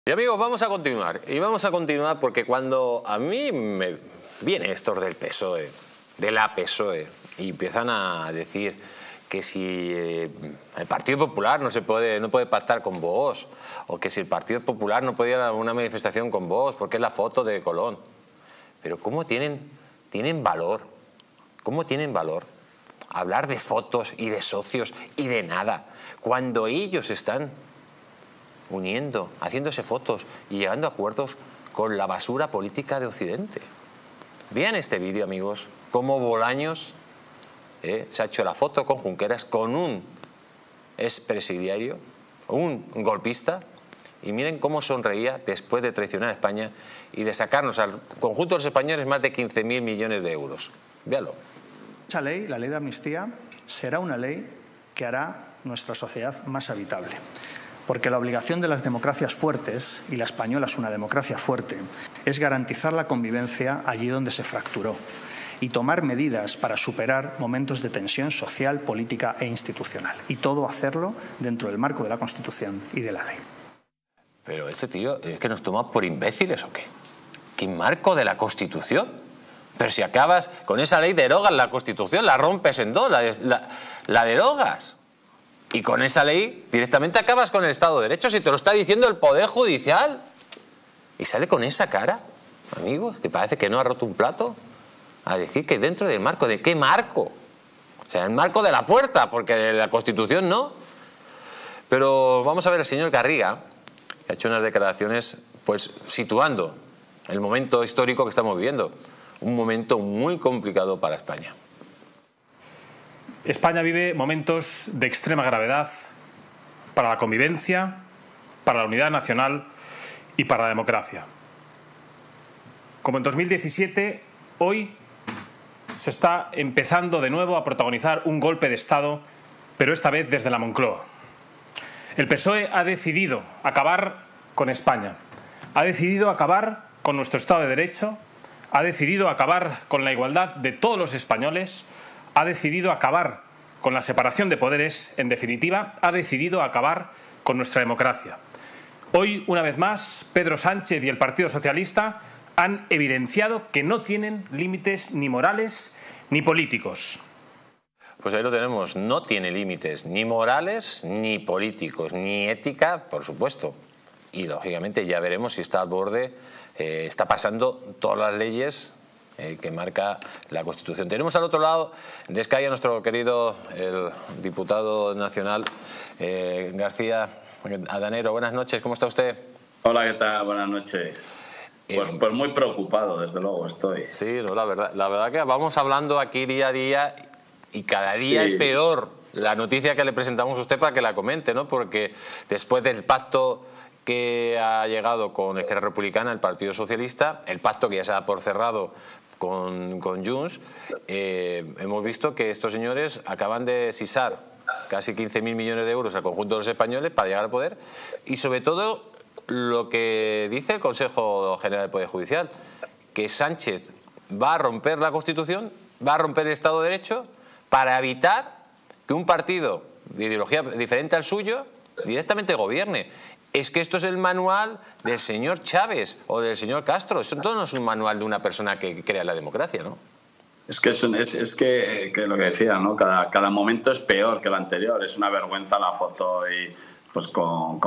Y amigos, vamos a continuar. Y vamos a continuar porque cuando a mí me vienen estos del PSOE, de la PSOE, y empiezan a decir que si el Partido Popular no puede pactar con Vox, o que si el Partido Popular no podía ir a una manifestación con Vox porque es la foto de Colón. Pero ¿cómo tienen valor? ¿Cómo tienen valor hablar de fotos y de socios y de nada cuando ellos están uniendo, haciéndose fotos y llegando a acuerdos con la basura política de Occidente? Vean este vídeo, amigos, cómo Bolaños se ha hecho la foto con Junqueras, con un expresidiario, un golpista, y miren cómo sonreía después de traicionar a España y de sacarnos al conjunto de los españoles más de 15.000 millones de euros. Véanlo. Esa ley, la ley de amnistía, será una ley que hará nuestra sociedad más habitable. Porque la obligación de las democracias fuertes, y la española es una democracia fuerte, es garantizar la convivencia allí donde se fracturó y tomar medidas para superar momentos de tensión social, política e institucional. Y todo hacerlo dentro del marco de la Constitución y de la ley. Pero este tío, ¿es que nos toma por imbéciles o qué? ¿Qué marco de la Constitución? Pero si acabas con esa ley, derogas la Constitución, la rompes en dos, la derogas. Y con esa ley directamente acabas con el Estado de Derecho, si te lo está diciendo el Poder Judicial. Y sale con esa cara, amigos, que parece que no ha roto un plato, a decir que dentro del marco, ¿de qué marco? O sea, el marco de la puerta, porque de la Constitución no. Pero vamos a ver al señor Garriga, que ha hecho unas declaraciones, pues situando el momento histórico que estamos viviendo. Un momento muy complicado para España. España vive momentos de extrema gravedad para la convivencia, para la unidad nacional y para la democracia. Como en 2017, hoy se está empezando de nuevo a protagonizar un golpe de Estado, pero esta vez desde la Moncloa. El PSOE ha decidido acabar con España, ha decidido acabar con nuestro Estado de Derecho, ha decidido acabar con la igualdad de todos los españoles, ha decidido acabar con la separación de poderes, en definitiva, ha decidido acabar con nuestra democracia. Hoy, una vez más, Pedro Sánchez y el Partido Socialista han evidenciado que no tienen límites ni morales ni políticos. Pues ahí lo tenemos, no tiene límites ni morales ni políticos, ni ética, por supuesto. Y lógicamente ya veremos si está al borde, está pasando todas las leyes que marca la Constitución. Tenemos al otro lado de Sky a nuestro querido el diputado nacional García Adanero. Buenas noches, ¿cómo está usted? Hola, ¿qué tal? Buenas noches. Pues muy preocupado, desde luego estoy. Sí, no, la verdad que vamos hablando aquí día a día y cada día es peor la noticia que le presentamos a usted para que la comente, ¿no? Porque después del pacto que ha llegado con Esquerra Republicana, el Partido Socialista, el pacto que ya se da por cerrado con Junts, hemos visto que estos señores acaban de sisar casi 15.000 millones de euros al conjunto de los españoles para llegar al poder, y sobre todo lo que dice el Consejo General del Poder Judicial, que Sánchez va a romper la Constitución, va a romper el Estado de Derecho para evitar que un partido de ideología diferente al suyo directamente gobierne. Es que esto es el manual del señor Chávez o del señor Castro. Eso no es un manual de una persona que crea la democracia, ¿no? Es que lo que decía, ¿no? Cada momento es peor que el anterior. Es una vergüenza la foto y pues con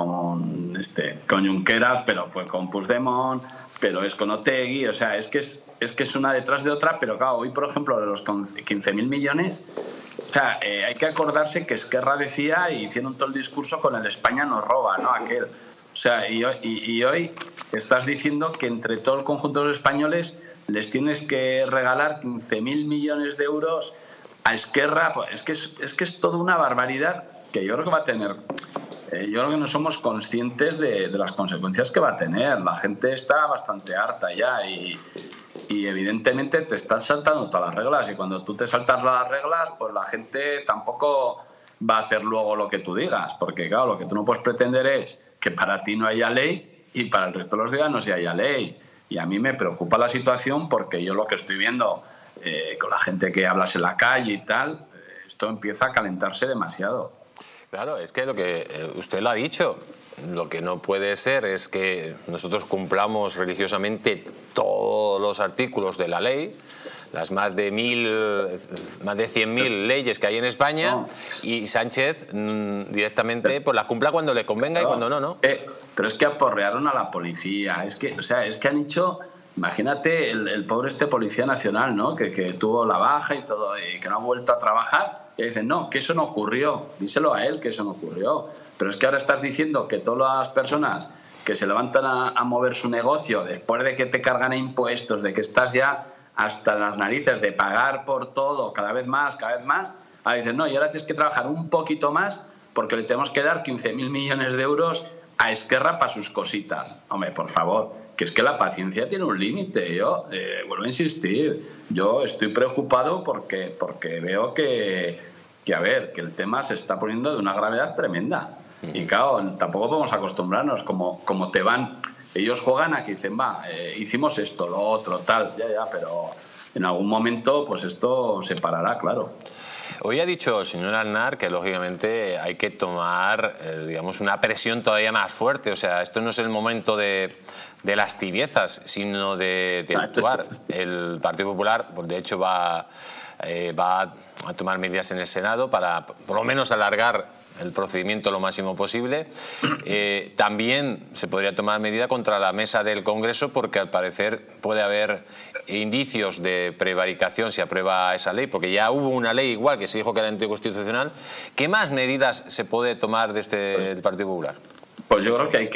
Junqueras, pero fue con Puigdemont, pero es con Otegi. O sea, es que es una detrás de otra. Pero claro, hoy, por ejemplo, de los 15.000 millones... O sea, hay que acordarse que Esquerra decía, y hicieron todo el discurso con el España nos roba, ¿no? Aquel. O sea, y hoy estás diciendo que entre todo el conjunto de los españoles les tienes que regalar 15.000 millones de euros a Esquerra. Pues es que es toda una barbaridad que yo creo que va a tener. Yo creo que no somos conscientes de las consecuencias que va a tener. La gente está bastante harta ya y evidentemente te estás saltando todas las reglas, y cuando tú te saltas las reglas, pues la gente tampoco va a hacer luego lo que tú digas, porque claro, lo que tú no puedes pretender es que para ti no haya ley y para el resto de los ciudadanos sí haya ley. Y a mí me preocupa la situación, porque yo lo que estoy viendo con la gente que hablas en la calle y tal, esto empieza a calentarse demasiado. Claro, es que lo que usted lo ha dicho, lo que no puede ser es que nosotros cumplamos religiosamente todos los artículos de la ley, las más de 100.000 leyes que hay en España, no. Y Sánchez directamente pues las cumpla cuando le convenga y cuando no, ¿no? Pero es que aporrearon a la policía, es que han hecho... Imagínate el pobre policía nacional, ¿no? Que tuvo la baja y todo, y que no ha vuelto a trabajar, y dicen, no, que eso no ocurrió, díselo a él que eso no ocurrió. Pero es que ahora estás diciendo que todas las personas que se levantan a mover su negocio después de que te cargan a impuestos, de que estás ya hasta las narices de pagar por todo cada vez más, ahora dicen, no, y ahora tienes que trabajar un poquito más porque le tenemos que dar 15.000 millones de euros a Esquerra para sus cositas. Hombre, por favor, que es que la paciencia tiene un límite. Yo vuelvo a insistir, yo estoy preocupado porque veo que el tema se está poniendo de una gravedad tremenda. Y claro, tampoco podemos acostumbrarnos, como te van, ellos juegan a que dicen, hicimos esto, lo otro, tal, ya, pero en algún momento pues esto se parará, claro. Hoy ha dicho el señor Aznar que lógicamente hay que tomar, digamos, una presión todavía más fuerte. O sea, esto no es el momento de las tibiezas, sino de actuar. El Partido Popular, pues de hecho, va a tomar medidas en el Senado para, por lo menos, alargar el procedimiento lo máximo posible. También se podría tomar medida contra la mesa del Congreso porque al parecer puede haber indicios de prevaricación si aprueba esa ley, porque ya hubo una ley igual que se dijo que era anticonstitucional. ¿Qué más medidas se puede tomar del Partido Popular? Pues yo creo que hay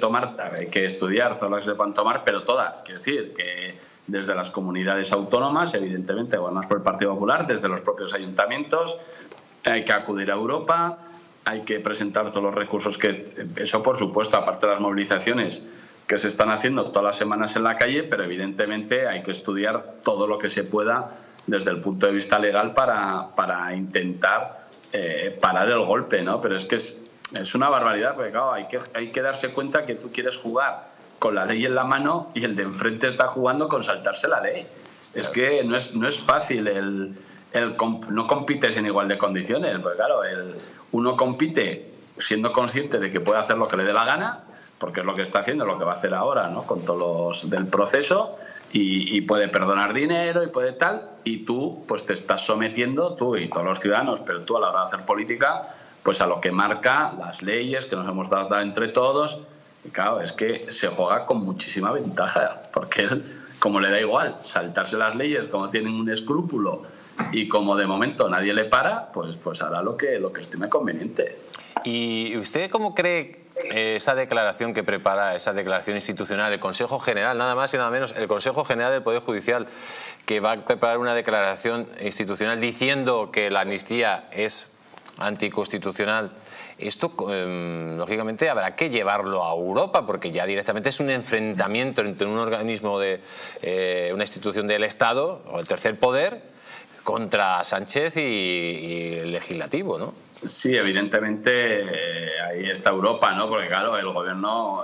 que estudiar todas las que se puedan tomar, pero todas. Quiero decir que desde las comunidades autónomas, evidentemente, gobernadas por el Partido Popular, desde los propios ayuntamientos, hay que acudir a Europa, hay que presentar todos los recursos eso por supuesto, aparte de las movilizaciones que se están haciendo todas las semanas en la calle, pero evidentemente hay que estudiar todo lo que se pueda desde el punto de vista legal para intentar parar el golpe, ¿no? Pero es que es una barbaridad, porque claro, hay que darse cuenta que tú quieres jugar con la ley en la mano y el de enfrente está jugando con saltarse la ley. Es que no es fácil, no compites en igual de condiciones, porque claro, uno compite siendo consciente de que puede hacer lo que le dé la gana, porque es lo que está haciendo, lo que va a hacer ahora, ¿no? Con todos los del proceso, y puede perdonar dinero y puede tal, y tú pues te estás sometiendo, tú y todos los ciudadanos, pero tú a la hora de hacer política, pues a lo que marca las leyes que nos hemos dado entre todos. Y claro, es que se juega con muchísima ventaja, porque él, como le da igual saltarse las leyes, como tienen un escrúpulo, y como de momento nadie le para, pues hará lo que estime conveniente. ¿Y usted cómo cree esa declaración que prepara, esa declaración institucional, el Consejo General, nada más y nada menos, el Consejo General del Poder Judicial, que va a preparar una declaración institucional diciendo que la amnistía es anticonstitucional? Esto, lógicamente, habrá que llevarlo a Europa, porque ya directamente es un enfrentamiento entre un organismo de una institución del Estado, o el tercer poder, contra Sánchez y el legislativo, ¿no? Sí, evidentemente ahí está Europa, ¿no? Porque claro, el gobierno,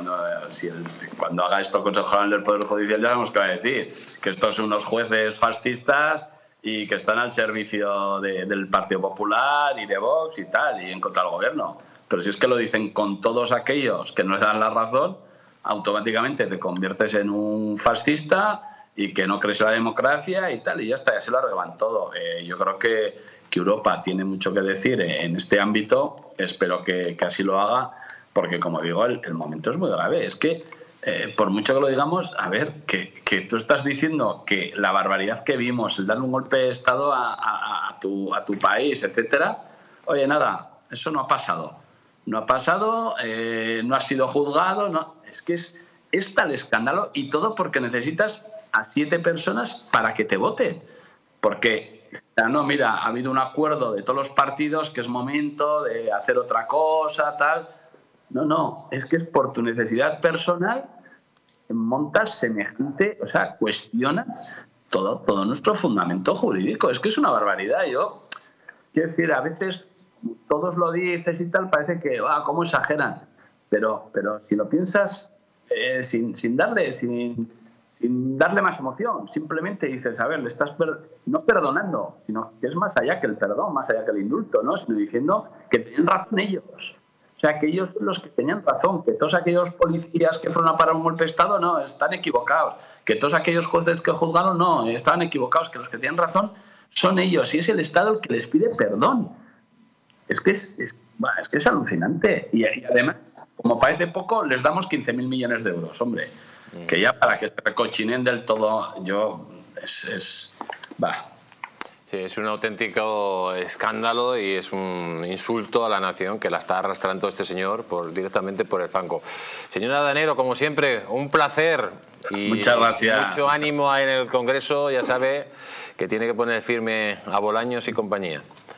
cuando haga esto el Consejo General del Poder Judicial, ya sabemos qué va a decir, que estos son unos jueces fascistas y que están al servicio del Partido Popular y de Vox y tal, y en contra del gobierno. Pero si es que lo dicen con todos aquellos que no le dan la razón, automáticamente te conviertes en un fascista y que no crees en la democracia y tal, y ya está, ya se lo arreglan todo. Yo creo que Europa tiene mucho que decir en este ámbito, espero que así lo haga, porque como digo, el momento es muy grave. Es que, por mucho que lo digamos, a ver, que tú estás diciendo que la barbaridad que vimos, el darle un golpe de Estado a tu país, etcétera, oye, nada, eso no ha pasado. No ha pasado, no ha sido juzgado, no, es que es tal escándalo, y todo porque necesitas a 7 personas para que te voten. Porque, no, mira, ha habido un acuerdo de todos los partidos que es momento de hacer otra cosa, tal. No, es que es por tu necesidad personal, montas semejante, o sea, cuestionas todo nuestro fundamento jurídico. Es que es una barbaridad. Yo quiero decir, a veces todos lo dices y tal, parece que, cómo exageran. Pero si lo piensas sin sin darle más emoción. Simplemente dices, a ver, le estás no perdonando, sino que es más allá que el perdón, más allá que el indulto, ¿no? Sino diciendo que tienen razón ellos. O sea, que ellos son los que tenían razón, que todos aquellos policías que fueron a parar un golpe de Estado, no, están equivocados. Que todos aquellos jueces que juzgaron, no, estaban equivocados. Que los que tienen razón son ellos. Y es el Estado el que les pide perdón. Es que es alucinante. Y además, como parece poco, les damos 15.000 millones de euros, hombre. Que ya para que se recochinen del todo, Sí, es un auténtico escándalo y es un insulto a la nación que la está arrastrando este señor directamente por el fango. Señora Danero, como siempre, un placer. Y muchas gracias. Mucho ánimo en el Congreso, ya sabe que tiene que poner firme a Bolaños y compañía.